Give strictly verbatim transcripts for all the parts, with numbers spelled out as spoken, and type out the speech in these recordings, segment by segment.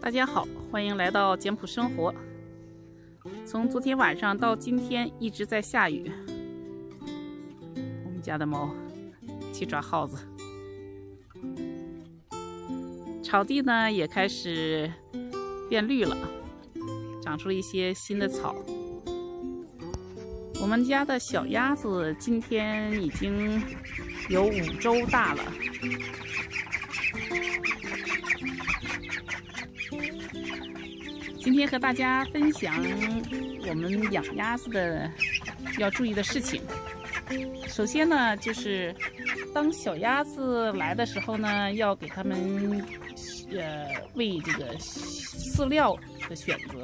大家好，欢迎来到简朴生活。从昨天晚上到今天一直在下雨，我们家的猫去抓耗子，草地呢也开始变绿了，长出了一些新的草。我们家的小鸭子今天已经有五周大了。今天和大家分享我们养鸭子的要注意的事情。首先呢，就是当小鸭子来的时候呢，要给它们呃喂这个饲料的选择。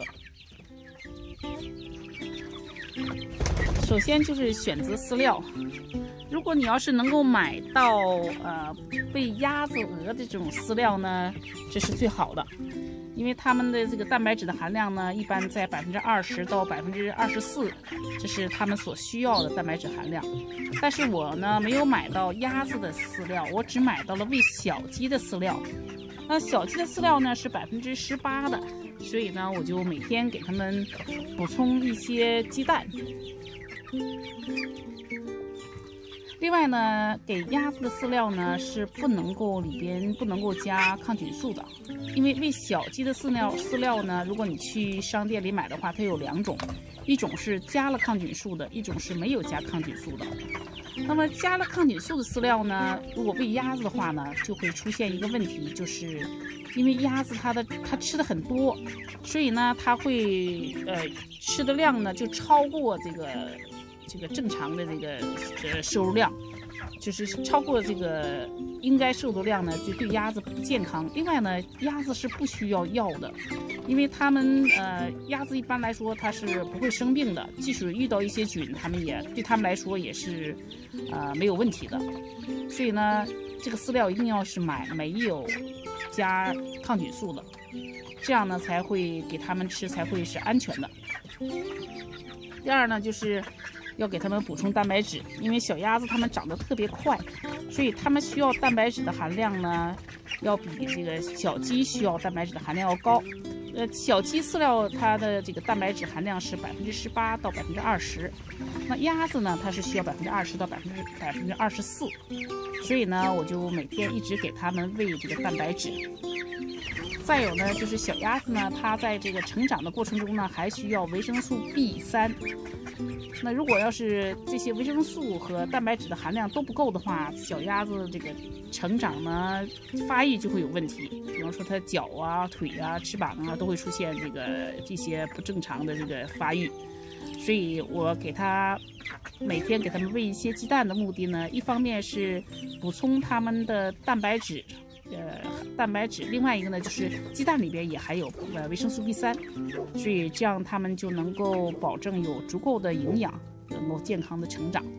首先就是选择饲料，如果你要是能够买到呃喂鸭子、鹅的这种饲料呢，这是最好的。因为它们的这个蛋白质的含量呢，一般在百分之二十到百分之二十四，这是它们所需要的蛋白质含量。但是我呢没有买到鸭子的饲料，我只买到了喂小鸡的饲料。那小鸡的饲料呢是百分之十八的，所以呢我就每天给它们补充一些鸡蛋。另外呢，给鸭子的饲料呢是不能够里边不能够加抗菌素的，因为喂小鸡的饲料饲料呢，如果你去商店里买的话，它有两种，一种是加了抗菌素的，一种是没有加抗菌素的。那么加了抗菌素的饲料呢，如果喂鸭子的话呢，就会出现一个问题，就是因为鸭子它的它吃的很多，所以呢它会呃吃的量呢就超过这个。这个正常的这个呃摄入量，就是超过这个应该摄入量呢，就对鸭子不健康。另外呢，鸭子是不需要药的，因为它们呃鸭子一般来说它是不会生病的，即使遇到一些菌，它们也对它们来说也是呃没有问题的。所以呢，这个饲料一定要是买没有加抗菌素的，这样呢才会给它们吃才会是安全的。第二呢，就是要给它们补充蛋白质，因为小鸭子它们长得特别快，所以它们需要蛋白质的含量呢，要比这个小鸡需要蛋白质的含量要高。呃，小鸡饲料它的这个蛋白质含量是百分之十八到百分之二十，那鸭子呢，它是需要百分之二十到百分之百分之二十四，所以呢，我就每天一直给它们喂这个蛋白质。再有呢，就是小鸭子呢，它在这个成长的过程中呢，还需要维生素 B 三。那如果要是这些维生素和蛋白质的含量都不够的话，小鸭子这个成长呢，发育就会有问题。比方说它脚啊、腿啊、翅膀啊，都会出现这个这些不正常的这个发育。所以我给它每天给它们喂一些鸡蛋的目的呢，一方面是补充它们的蛋白质。呃，蛋白质，另外一个呢，就是鸡蛋里边也含有呃维生素 B 三，所以这样它们就能够保证有足够的营养，能够健康的成长。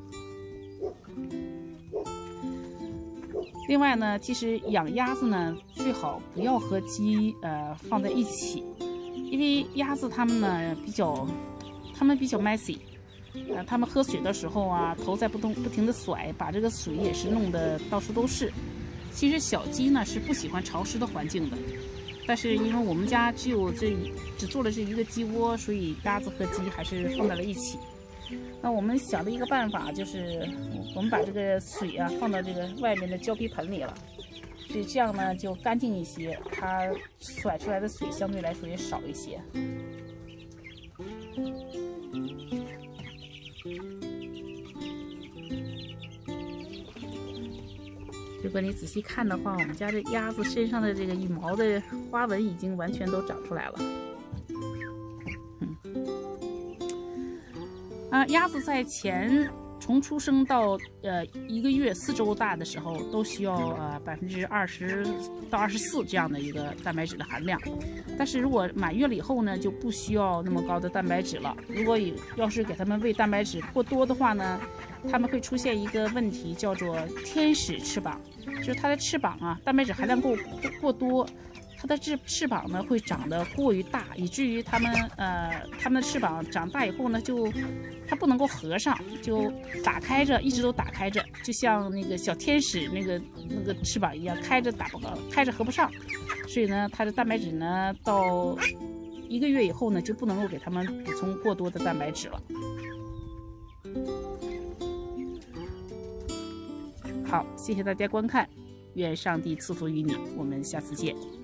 另外呢，其实养鸭子呢，最好不要和鸡呃放在一起，因为鸭子它们呢比较，它们比较 messy， 呃，它们喝水的时候啊，头在不动不停的甩，把这个水也是弄得到处都是。其实小鸡呢是不喜欢潮湿的环境的，但是因为我们家只有这只做了这一个鸡窝，所以鸭子和鸡还是放在了一起。那我们想的一个办法就是，我们把这个水啊放到这个外面的胶皮盆里了，所以这样呢就干净一些，它甩出来的水相对来说也少一些。如果你仔细看的话，我们家这鸭子身上的这个羽毛的花纹已经完全都长出来了。嗯，啊，鸭子在前从出生到呃一个月四周大的时候，都需要呃百分之二十到二十四这样的一个蛋白质的含量。但是如果满月了以后呢，就不需要那么高的蛋白质了。如果要是给它们喂蛋白质过多的话呢，它们会出现一个问题，叫做天使翅膀，就是它的翅膀啊，蛋白质含量过过多，它的翅翅膀呢会长得过于大，以至于它们呃它们的翅膀长大以后呢，就它不能够合上，就打开着，一直都打开着，就像那个小天使那个那个翅膀一样，开着打不开着合不上。 所以呢，它的蛋白质呢，到一个月以后呢，就不能够给它们补充过多的蛋白质了。好，谢谢大家观看，愿上帝赐福于你，我们下次见。